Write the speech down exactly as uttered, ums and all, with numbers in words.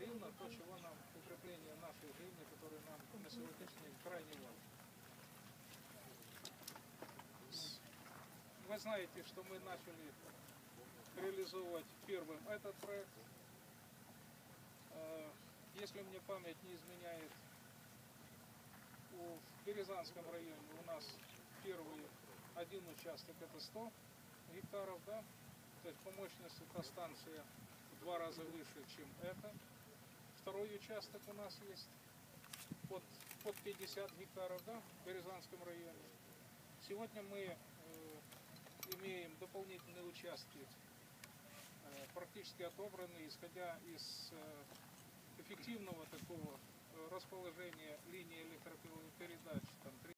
эффективно, то, чего нам укрепление нашей жизни, которое нам на сегодняшний день крайне важно. Вы знаете, что мы начали реализовывать первым этот проект. Если мне память не изменяет, в Березанском районе у нас первый один участок это сто гектаров, да, то есть по мощности эта станция в два раза выше, чем это. Второй участок у нас есть под, под пятьдесят гектаров, да, в Березанском районе. Сегодня мы э, имеем дополнительные участки, э, практически отобранные, исходя из э, эффективного такого расположения линии электропередач